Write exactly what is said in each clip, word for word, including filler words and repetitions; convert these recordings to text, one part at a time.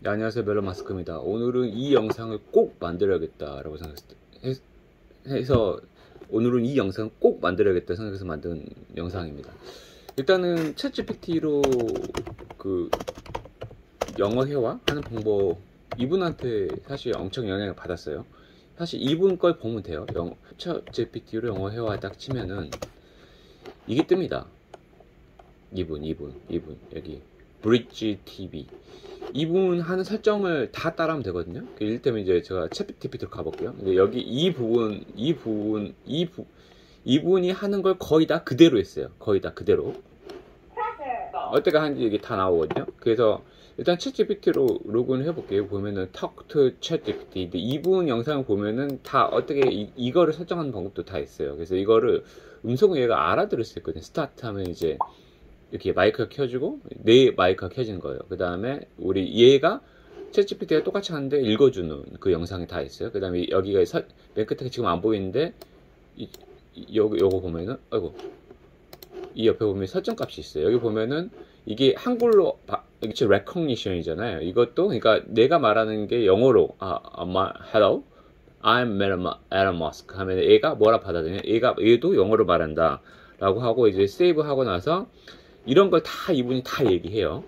네, 안녕하세요, 멜로마스크입니다. 오늘은 이 영상을 꼭 만들어야겠다라고 생각해서 오늘은 이 영상을 꼭 만들어야겠다 생각해서 만든 영상입니다. 일단은 챗지피티로 그 영어 회화 하는 방법, 이분한테 사실 엄청 영향을 받았어요. 사실 이분 걸 보면 돼요. 영어, 챗지피티로 영어 회화 딱 치면은 이게 뜹니다. 이분, 이분, 이분 여기 브릿지 티비. 이분 하는 설정을 다 따라하면 되거든요. 이를테면 이제 제가 챗지피티로 가볼게요. 근데 여기 이 부분, 이 부분, 이 부, 이분이 하는 걸 거의 다 그대로 했어요. 거의 다 그대로. 어떻게 하는지 이게 다 나오거든요. 그래서 일단 챗지피티로 로그인 해볼게요. 보면은 Talk to 챗지피티. 이분 영상을 보면은 다 어떻게 이, 이거를 설정하는 방법도 다 있어요. 그래서 이거를 음성을 얘가 알아들을 수 있거든요. 스타트 하면 이제 이렇게 마이크가 켜지고 내 마이크가 켜지는 거예요. 그 다음에 우리 얘가 챗지피티가 똑같이 하는데 읽어주는 그 영상이 다 있어요. 그 다음에 여기가 서, 맨 끝에 지금 안 보이는데 이, 요거, 요거 보면은 아이고 이 옆에 보면 설정 값이 있어요. 여기 보면은 이게 한글로 이게 recognition이잖아요. 이것도 그러니까 내가 말하는 게 영어로 아, 아 hello I'm Elon Musk 하면 얘가 뭐라 받아들이냐, 얘가 얘도 영어로 말한다 라고 하고 이제 세이브 하고 나서 이런 걸 다 이분이 다 얘기해요.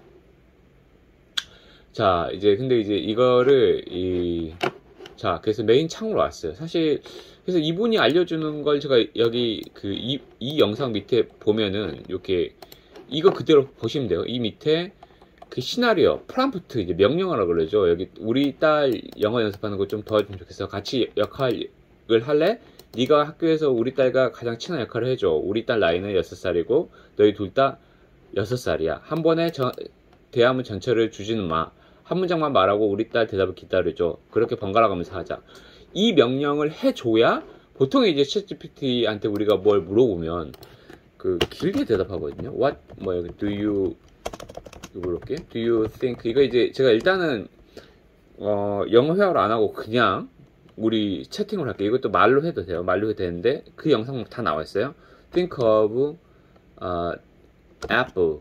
자, 이제 근데 이제 이거를 이 자, 그래서 메인 창으로 왔어요. 사실 그래서 이분이 알려주는 걸 제가 여기 그 이 이 영상 밑에 보면은 이렇게 이거 그대로 보시면 돼요. 이 밑에 그 시나리오, 프롬프트 이제 명령어라고 그러죠. 여기 우리 딸 영어 연습하는 거 좀 도와주면 좋겠어. 같이 역할을 할래? 네가 학교에서 우리 딸과 가장 친한 역할을 해줘. 우리 딸 나이는 여섯 살이고 너희 둘 다 여섯 살이야. 한 번에 저, 대화문 전체를 주지는 마. 한 문장만 말하고 우리 딸 대답을 기다려줘. 그렇게 번갈아 가면서 하자. 이 명령을 해줘야 보통 이제 챗지피티한테 우리가 뭘 물어보면 그 길게 대답하거든요. What 뭐 여기 do you 이거 볼게. Do you think 이거 이제 제가 일단은 어, 영어 회화를 안 하고 그냥 우리 채팅을 할게요. 이것도 말로 해도 돼요. 말로 해도 되는데 그 영상 다 나와 있어요. Think of 어, apple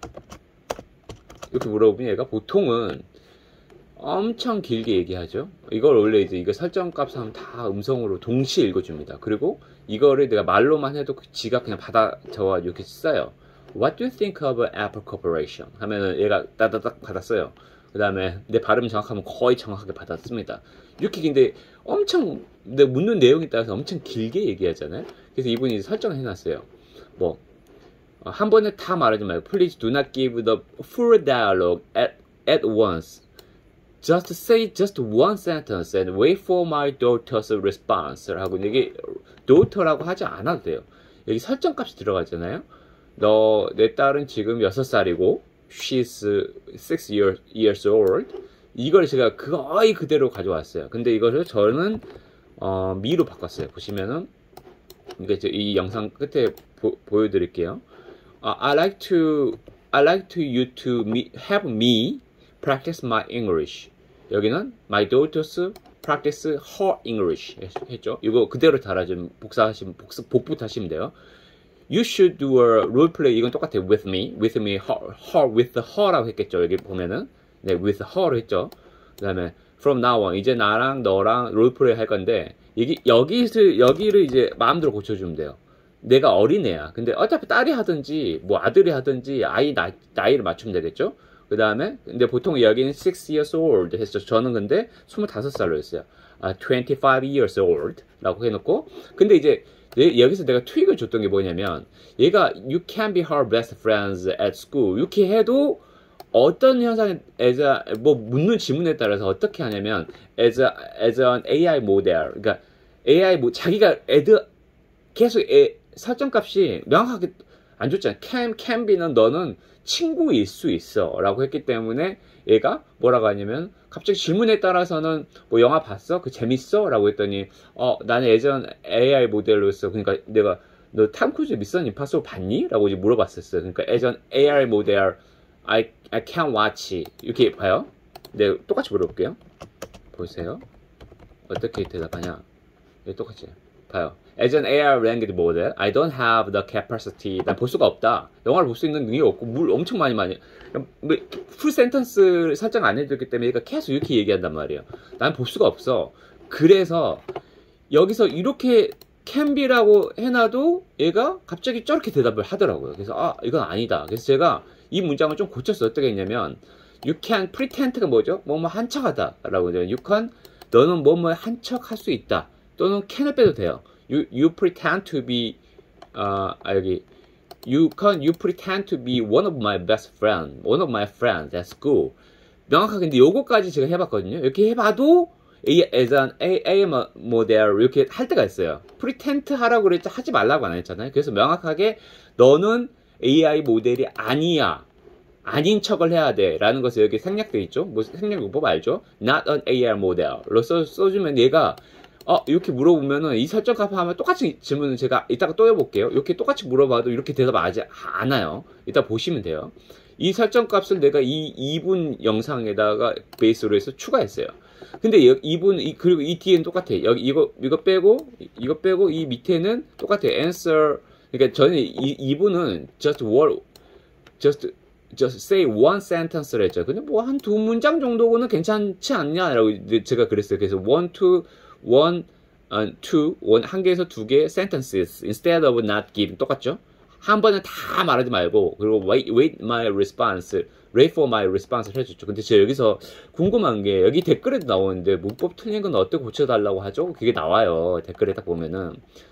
이렇게 물어보면 얘가 보통은 엄청 길게 얘기하죠. 이걸 원래 이제 이거 설정 값 하면 다 음성으로 동시에 읽어줍니다. 그리고 이거를 내가 말로만 해도 지가 그냥 받아 적어 이렇게 써요. What do you think of Apple Corporation? 하면은 얘가 따다닥 받았어요. 그 다음에 내 발음 정확하면 거의 정확하게 받았습니다. 이렇게 근데 엄청 내 묻는 내용에 따라서 엄청 길게 얘기하잖아요. 그래서 이분이 설정을 해놨어요. 뭐 한 번에 다 말하지 말고 Please do not give the full dialogue at, at once. Just say just one sentence and wait for my daughter's response. 라고 이게 daughter라고 하지 않아도 돼요. 여기 설정 값이 들어가잖아요. 너, 내 딸은 지금 여섯 살이고 she's six years, years old. 이걸 제가 거의 그대로 가져왔어요. 근데 이거를 저는 어, 미로 바꿨어요. 보시면은 이게 이 영상 끝에 보, 보여드릴게요. Uh, I like to I like to you to me, have me practice my English. 여기는 my daughters practice her English 했죠. 이거 그대로 달아주면 복사하시면 복습 복붙 하시면 돼요. You should do a role play. 이건 똑같아요. With me, with me, her, her with her라고 했겠죠. 여기 보면은 네, with her로 했죠. 그다음에 from now on 이제 나랑 너랑 롤 플레이 할 건데 여기 여기를 여기를 이제 마음대로 고쳐주면 돼요. 내가 어린애야. 근데 어차피 딸이 하든지 뭐 아들이 하든지 아이 나, 나이를 맞추면 되겠죠. 그 다음에 근데 보통 여기는 six years old 했죠. 저는 근데 스물다섯 살로 했어요. 아, twenty-five years old 라고 해놓고 근데 이제 여기서 내가 트윅을 줬던 게 뭐냐면 얘가 you can be her best friends at school 이렇게 해도 어떤 현상에 as a, 뭐 묻는 질문에 따라서 어떻게 하냐면 as a, as an 에이아이 모델 그러니까 에이아이 뭐 자기가 애드 계속 애, 설정 값이 명확하게 안 줬잖아. can, can be는 너는 친구일 수 있어 라고 했기 때문에 얘가 뭐라고 하냐면 갑자기 질문에 따라서는 뭐 영화 봤어? 그 재밌어? 라고 했더니 어 나는 예전 에이아이 모델로서 그러니까 내가 너 탐 크루즈 미션 임파서블 봤니? 라고 이제 물어봤었어요. 그러니까 예전 에이아이 모델 I, I can't watch 이렇게 봐요. 네, 똑같이 물어볼게요. 보세요. 어떻게 대답하냐? 네, 똑같이 봐요. As an 에이아이 language model, I don't have the capacity. 난 볼 수가 없다. 영화를 볼 수 있는 능력이 없고 물 엄청 많이 많이. 풀 센텐스를 설정 안 해줬기 때문에 얘가 계속 이렇게 얘기한단 말이에요. 난 볼 수가 없어. 그래서 여기서 이렇게 can be라고 해놔도 얘가 갑자기 저렇게 대답을 하더라고요. 그래서 아 이건 아니다. 그래서 제가 이 문장을 좀 고쳤어요. 어떻게 했냐면 you can pretend가 뭐죠? 뭐뭐 한척하다 라고 하죠. you can 너는 뭐뭐 한척할 수 있다. 또는 can을 빼도 돼요. You, you pretend to be 어, 아 여기 you can you pretend to be one of my best friend, one of my friends at school. 명확하게 근데 요거까지 제가 해봤거든요. 이렇게 해봐도 as an 에이아이 model 이렇게 할 때가 있어요. pretend 하라고 그랬지 하지 말라고 안 했잖아요. 그래서 명확하게 너는 에이아이 모델이 아니야. 아닌 척을 해야 돼. 라는 것을 여기 생략되어 있죠. 뭐 생략요법 알죠? Not an 에이아이 model로 써, 써주면 얘가 어, 이렇게 물어보면은 이 설정 값 하면 똑같이 질문을 제가 이따가 또 해볼게요. 이렇게 똑같이 물어봐도 이렇게 대답하지 않아요. 이따 보시면 돼요. 이 설정 값을 내가 이 이 분 영상에다가 베이스로 해서 추가했어요. 근데 이 분, 이, 그리고 이 뒤에는 똑같아요. 여기 이거, 이거 빼고, 이거 빼고, 이 밑에는 똑같아요. answer. 그러니까 저는 이, 이 분은 just word, just, just say one sentence를 했죠. 근데 뭐 한 두 문장 정도는 괜찮지 않냐라고 제가 그랬어요. 그래서 one, two, one, uh, two, one, 한 개에서 두 개 sentences instead of not giving. 똑같죠? 한 번에 다 말하지 말고, 그리고 wait, wait my response, wait for my response를 해줬죠. 근데 제가 여기서 궁금한 게, 여기 댓글에도 나오는데, 문법 틀린 건 어떻게 고쳐달라고 하죠? 그게 나와요. 댓글에 딱 보면은.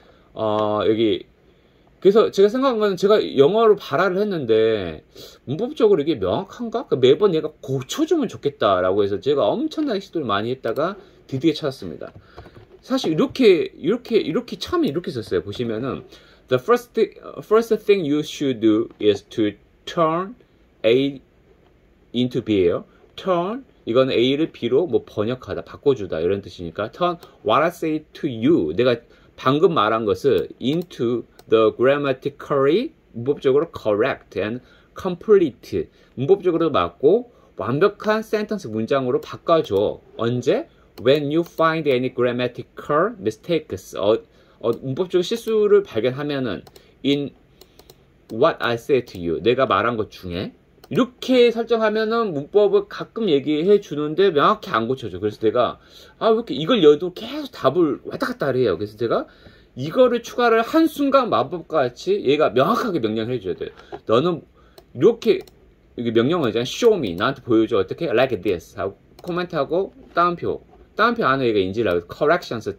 어, 여기, 그래서 제가 생각한 건 제가 영어로 발화를 했는데, 문법적으로 이게 명확한가? 그러니까 매번 얘가 고쳐주면 좋겠다라고 해서 제가 엄청나게 시도를 많이 했다가 드디어 찾았습니다. 사실 이렇게, 이렇게, 이렇게 처음에 이렇게 썼어요. 보시면은, The first thing, first thing you should do is to turn A into B예요. turn 이건 A를 B로 뭐 번역하다, 바꿔주다 이런 뜻이니까 turn what I say to you 내가 방금 말한 것을 into the grammatically 문법적으로 correct and complete 문법적으로 맞고 완벽한 센텐스 문장으로 바꿔줘. 언제? When you find any grammatical mistakes 어, 어, 문법적 실수를 발견하면은 in what I say to you 내가 말한 것 중에 이렇게 설정하면은 문법을 가끔 얘기해 주는데 명확히 안 고쳐줘. 그래서 내가 아 왜 이렇게 이걸 여도 계속 답을 왔다 갔다 해요. 그래서 제가 이거를 추가를 한 순간 마법과 같이 얘가 명확하게 명령을 해줘야 돼요. 너는 이렇게 이게 명령어 있잖아. show me 나한테 보여줘. 어떻게 like this 하고 코멘트하고 따옴표 따옴표 안에 얘가 인지를 하고 corrections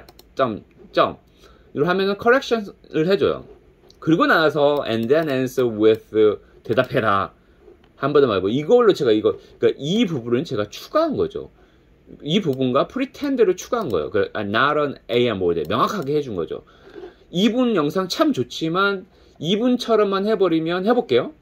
점 점 이걸 하면은 correction을 해줘요. 그리고 나서 and then answer with 대답해라 한 번도 말고 이걸로 제가 이거 그러니까 이 부분은 제가 추가한 거죠. 이 부분과 pretend를 추가한 거예요. 그 not an 에이아이 model 명확하게 해준 거죠. 이분 영상 참 좋지만 이분처럼만 해버리면 해볼게요.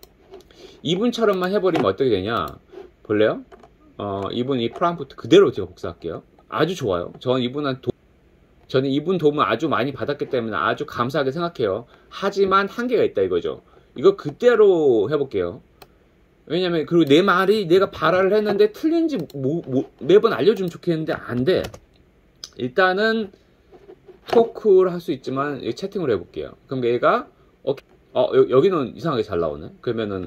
이분처럼만 해버리면 어떻게 되냐 볼래요? 어 이분 이 프롬프트 그대로 제가 복사할게요. 아주 좋아요. 저는 이분한 도 저는 이분 도움을 아주 많이 받았기 때문에 아주 감사하게 생각해요. 하지만 한계가 있다 이거죠. 이거 그대로 해볼게요. 왜냐면 그리고 내 말이 내가 발화를 했는데 틀린지 뭐, 뭐, 매번 알려주면 좋겠는데 안 돼. 일단은 토크를 할 수 있지만 채팅으로 해볼게요. 그럼 얘가 어, 어 여, 여기는 이상하게 잘 나오네. 그러면은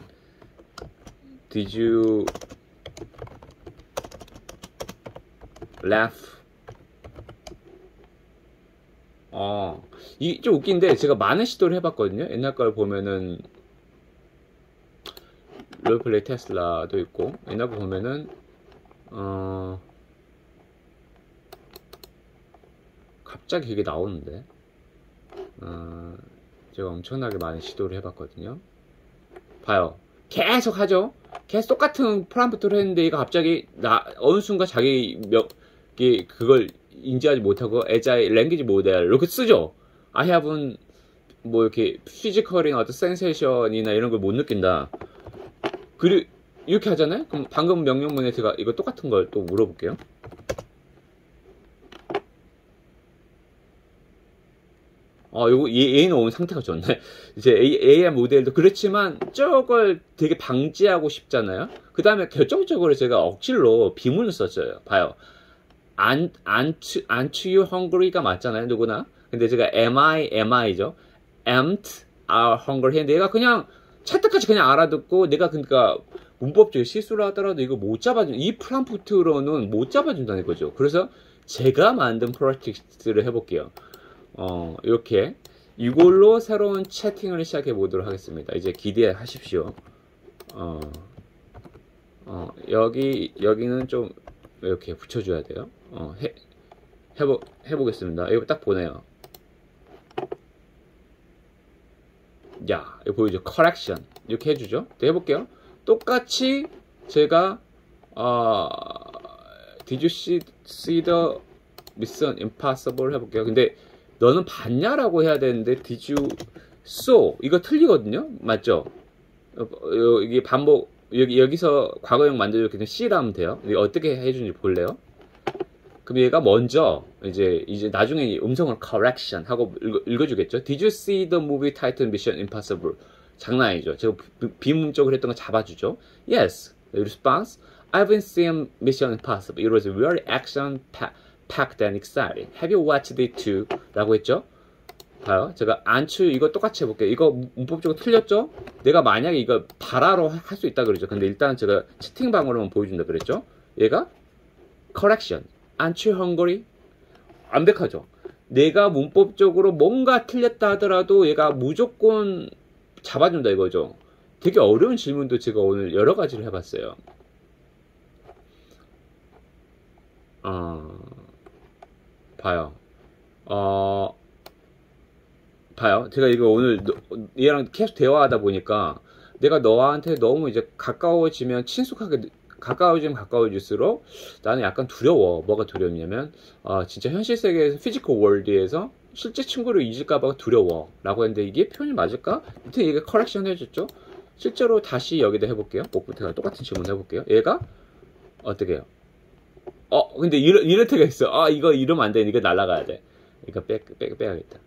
Did you laugh? 어, 이 좀 웃긴데 제가 많은 시도를 해봤거든요. 옛날 걸 보면은 롤플레이 테슬라도 있고 옛날 거 보면은 어 갑자기 이게 나오는데 어, 제가 엄청나게 많이 시도를 해봤거든요. 봐요. 계속 하죠. 계속 똑같은 프롬프트를 했는데 얘가 갑자기 나 어느 순간 자기 몇 개 그걸 인지하지 못하고 에자이 랭귀지 모델 이렇게 쓰죠. I have는 뭐 이렇게 피지컬이나 어떤 센세이션이나 이런 걸 못 느낀다. 그리고 이렇게 하잖아요. 그럼 방금 명령문에 제가 이거 똑같은 걸 또 물어볼게요. 어, 요거 얘, 얘는 오늘 상태가 좋네. 이제 에이아이 모델도 그렇지만 저걸 되게 방지하고 싶잖아요. 그 다음에 결정적으로 제가 억지로 비문을 썼어요. 봐요. Aren't, aren't, aren't you hungry가 맞잖아요. 누구나. 근데 제가 am I, am I죠. am't are hungry 했는데 얘가 그냥 차트까지 그냥 알아듣고 내가 그러니까 문법적으로 실수를 하더라도 이거 못 잡아준, 이 프롬프트로는 못 잡아준다는 거죠. 그래서 제가 만든 프로젝트를 해볼게요. 어, 이렇게 이걸로 새로운 채팅을 시작해 보도록 하겠습니다. 이제 기대하십시오. 어, 어, 여기 여기는 좀 이렇게 붙여줘야 돼요. 어, 해 해보 해보겠습니다. 이거 딱 보네요. 야, 이거 보이죠? correction 이렇게 해주죠. 또 해볼게요. 똑같이 제가 어, did you see, see the mission impossible 해볼게요. 근데 너는 봤냐라고 해야 되는데 did you saw 이거 틀리거든요. 맞죠? 어, 이게 반복 여기 여기서 과거형 만들어줬기 때문에 C라 하면 돼요. 이게 어떻게 해주는지 볼래요? 그럼 얘가 먼저 이제 이제 나중에 음성을 correction 하고 읽어, 읽어주겠죠. Did you see the movie titled Mission Impossible? 장난 아니죠. 제가 비문적으로 했던 거 잡아주죠. Yes. The response. I've been seeing Mission Impossible. It was very action packed and exciting. Have you watched it too? 라고 했죠. 봐요. 제가 안추 이거 똑같이 해볼게요. 이거 문법적으로 틀렸죠? 내가 만약에 이거 발화로 할 수 있다 그러죠. 근데 일단 제가 채팅방으로만 보여준다 그랬죠. 얘가 correction. Aren't you hungry? 완벽하죠. 내가 문법적으로 뭔가 틀렸다 하더라도 얘가 무조건 잡아준다 이거죠. 되게 어려운 질문도 제가 오늘 여러 가지를 해봤어요. 어, 봐요. 어, 봐요. 제가 이거 오늘 너, 얘랑 계속 대화하다 보니까 내가 너한테 너무 이제 가까워지면 친숙하게 가까워지면 가까워질수록 나는 약간 두려워. 뭐가 두렵냐면 어, 진짜 현실 세계에서 피지컬 월드에서 실제 친구를 잊을까봐 두려워 라고 했는데 이게 표현이 맞을까? 밑에 얘가 커렉션 해줬죠. 실제로 다시 여기다 해볼게요. 목부터가 똑같은 질문 해볼게요. 얘가 어떻게 해요? 어 근데 이런 이런 태가 있어. 아 이거 이러면 안 돼. 이거 날아가야 돼. 이거 빼, 빼, 빼야겠다.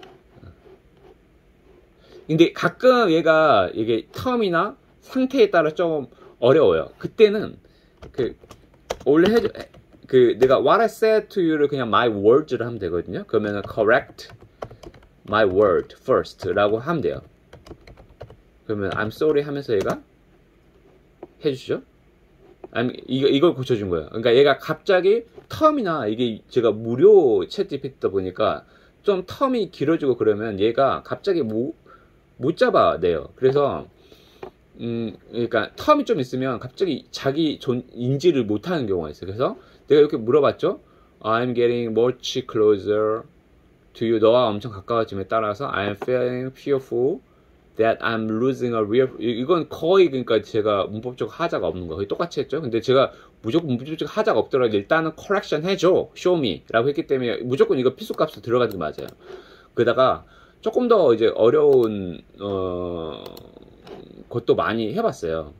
근데 가끔 얘가 이게 텀이나 상태에 따라 좀 어려워요. 그때는 그 원래 해줘 그 내가 what I said to you를 그냥 my words를 하면 되거든요. 그러면은 correct my word first라고 하면 돼요. 그러면 I'm sorry 하면서 얘가 해주죠. I'm, 이거 이걸 고쳐준 거예요. 그러니까 얘가 갑자기 텀이나 이게 제가 무료 챗 지피티다 보니까 좀 텀이 길어지고 그러면 얘가 갑자기 못, 못 잡아내요. 그래서 음, 그러니까 텀이 좀 있으면 갑자기 자기 존, 인지를 못하는 경우가 있어요. 그래서 내가 이렇게 물어봤죠. I'm getting much closer to you. 너와 엄청 가까워짐에 따라서 I'm feeling fearful that I'm losing a real. 이건 거의 그러니까 제가 문법적 하자가 없는 거 거의 똑같이 했죠. 근데 제가 무조건 문법적 하자가 없더라도 일단은 correction 해줘, show me라고 했기 때문에 무조건 이거 필수값으로 들어가는 게 맞아요. 그러다가 조금 더 이제 어려운 어. 그것도 많이 해봤어요.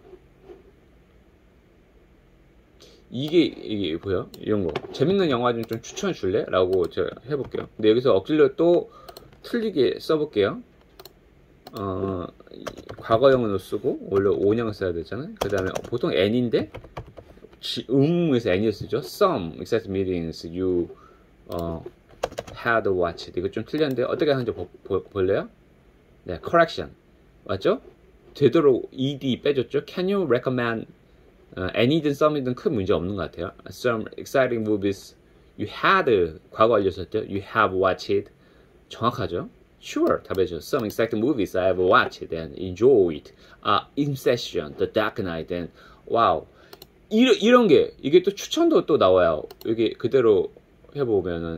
이게, 이게 뭐야? 이런 거. 재밌는 영화 좀, 좀 추천해 줄래? 라고 제가 해볼게요. 근데 여기서 억지로 또 틀리게 써볼게요. 어, 과거형으로 쓰고, 원래 on형 써야 되잖아요. 그 다음에 보통 n인데, 음에서 n을 쓰죠. Some exact meetings you uh, had watched. 이거 좀 틀렸는데, 어떻게 하는지 보, 보, 볼래요? 네, correction. 맞죠? 되도록 ed 빼줬죠. Can you recommend uh, any든 some이든 큰 문제 없는 것 같아요. Some exciting movies you had 과거 알려줬죠. You have watched 정확하죠. Sure 답해줘. Some exciting movies I have watched and enjoyed. 아, Inception, The Dark Knight, and wow. 이런 이런 게 이게 또 추천도 또 나와요. 여기 그대로 해보면은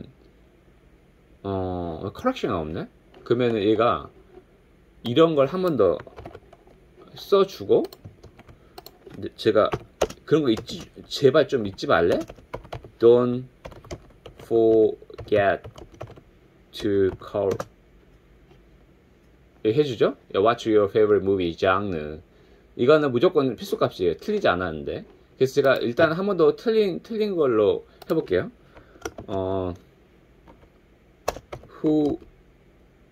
어 correction이 없네. 그러면은 얘가 이런 걸 한 번 더 써주고 제가 그런 거 잊지 제발 좀 잊지 말래? Don't forget to call 해주죠? What's your favorite movie genre? 이거는 무조건 필수값이에요. 틀리지 않았는데. 그래서 제가 일단 한 번 더 틀린 틀린 걸로 해볼게요. 어, Who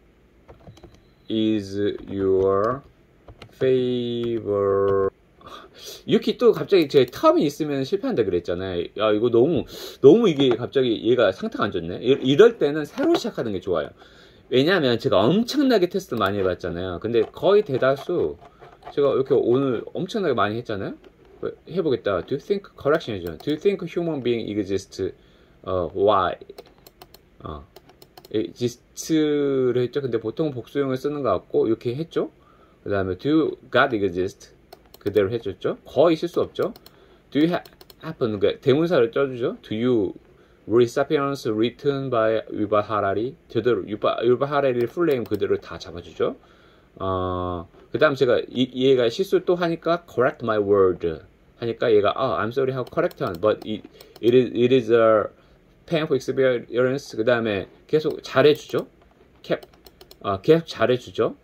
is your favorite 이렇게 또 갑자기 제 텀이 있으면 실패한다 그랬잖아요. 야, 이거 너무, 너무 이게 갑자기 얘가 상태가 안 좋네. 이- 이럴 때는 새로 시작하는 게 좋아요. 왜냐면 제가 엄청나게 테스트 많이 해봤잖아요. 근데 거의 대다수 제가 이렇게 오늘 엄청나게 많이 했잖아요. 해보겠다. Do you think correction이죠. Do you think human being exist? 어, why? 어, exist를 했죠. 근데 보통 복수형을 쓰는 것 같고 이렇게 했죠. 그 다음에 do God exist? 그대로 해줬죠. 거의 실수 없죠. Do you ha happen? 그러니까 대문사를 쪄주죠. Do you read Sapiens written by 유발 하라리? 제대로 유발, 유발 하라리를 풀네임 그대로 다 잡아주죠. 어, 그 다음 제가 이, 얘가 실수 또 하니까 correct my word 하니까 얘가 아, I'm sorry how correct one, but it, it, is, it is a painful experience. 그 다음에 계속 잘해주죠. 캡, 어, 계속 잘해주죠.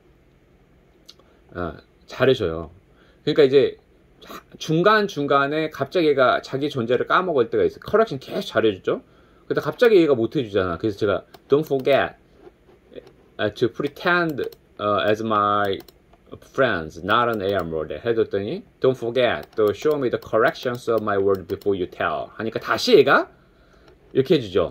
어, 잘해줘요. 그러니까 이제 중간중간에 갑자기 얘가 자기 존재를 까먹을 때가 있어요. 커렉션 계속 잘해주죠. 근데 갑자기 얘가 못해주잖아. 그래서 제가 don't forget to pretend uh, as my friends, not an 에이알 model 해줬더니 don't forget to show me the corrections of my word before you tell 하니까 다시 얘가 이렇게 해주죠.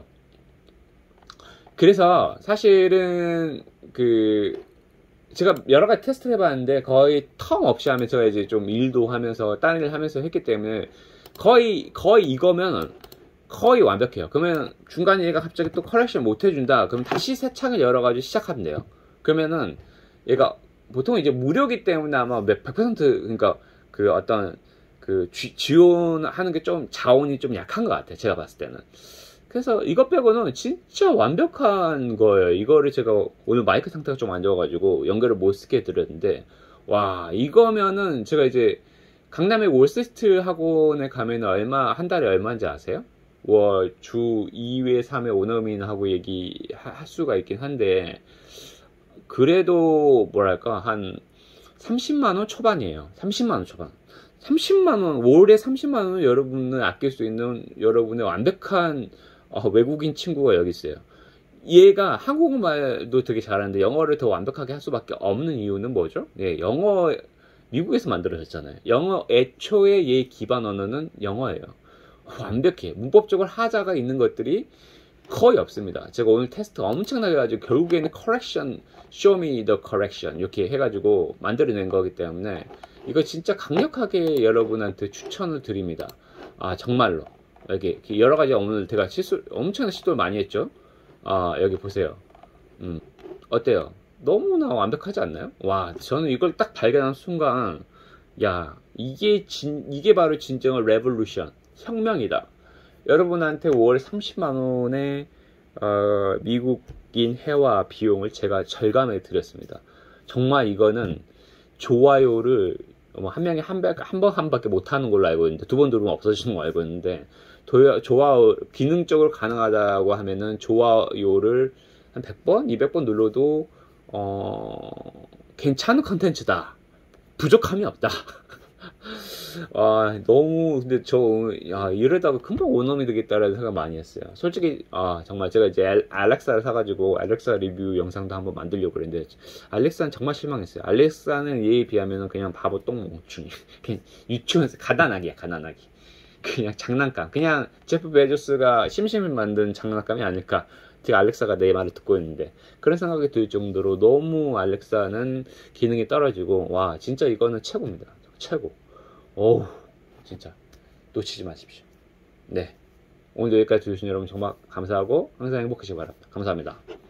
그래서 사실은 그 제가 여러 가지 테스트를 해봤는데 거의 텀 없이 하면 제가 이제 좀 일도 하면서 다른 일을 하면서 했기 때문에 거의 거의 이거면 거의 완벽해요. 그러면 중간에 얘가 갑자기 또 커렉션 못 해준다. 그럼 다시 새 창을 열어가지고 시작하면 돼요. 그러면은 얘가 보통 이제 무료기 때문에 아마 백 퍼센트 그러니까 그 어떤 그 지, 지원하는 게 좀 자원이 좀 약한 것 같아요. 제가 봤을 때는. 그래서 이것 빼고는 진짜 완벽한 거예요. 이거를 제가 오늘 마이크 상태가 좀 안 좋아가지고 연결을 못 쓰게 해드렸는데 와 이거면은 제가 이제 강남의 월스트리트 학원에 가면 얼마 한 달에 얼마인지 아세요? 월 주 이 회 삼 회 오너민하고 얘기할 수가 있긴 한데 그래도 뭐랄까 한 삼십만 원 초반이에요. 삼십만 원 초반. 삼십만 원 월에 삼십만 원은 여러분은 아낄 수 있는 여러분의 완벽한 어, 외국인 친구가 여기 있어요. 얘가 한국말도 되게 잘하는데 영어를 더 완벽하게 할 수밖에 없는 이유는 뭐죠? 예, 영어 미국에서 만들어졌잖아요. 영어 애초에 얘 기반 언어는 영어예요. 완벽해. 문법적으로 하자가 있는 것들이 거의 없습니다. 제가 오늘 테스트 엄청나게 해가지고 결국에는 correction, show me the correction 이렇게 해가지고 만들어낸 거기 때문에 이거 진짜 강력하게 여러분한테 추천을 드립니다. 아 정말로. 여기 여러 가지 오늘 제가 실수 엄청난 시도를 많이 했죠. 아 여기 보세요. 음 어때요? 너무나 완벽하지 않나요? 와 저는 이걸 딱 발견한 순간 야 이게 진 이게 바로 진정한 레볼루션 혁명이다. 여러분한테 월 삼십만 원의 어, 미국인 회화 비용을 제가 절감해 드렸습니다. 정말 이거는 좋아요를 한 명이 한 번 한 번 한 밖에 못 하는 걸로 알고 있는데 두 번 누르면 없어지는 걸 알고 있는데 도야, 좋아요 기능적으로 가능하다고 하면은 좋아요를 한 백 번, 이백 번 눌러도 어, 괜찮은 컨텐츠다. 부족함이 없다. 아 너무 근데 저 야, 이러다가 금방 원어민이 되겠다라는 생각 많이 했어요. 솔직히 아 정말 제가 이제 알, 알렉사를 사가지고 알렉사 리뷰 영상도 한번 만들려고 그랬는데 알렉사는 정말 실망했어요. 알렉사는 얘에 비하면 그냥 바보 똥멍충이 그냥 유치원에서 가난하기야 가난하기. 그냥 장난감. 그냥 제프 베조스가 심심히 만든 장난감이 아닐까. 제가 알렉사가 내 말을 듣고 있는데 그런 생각이 들 정도로 너무 알렉사는 기능이 떨어지고 와 진짜 이거는 최고입니다. 최고. 어우 진짜 놓치지 마십시오. 네 오늘도 여기까지 들으신 여러분 정말 감사하고 항상 행복하시기 바랍니다. 감사합니다.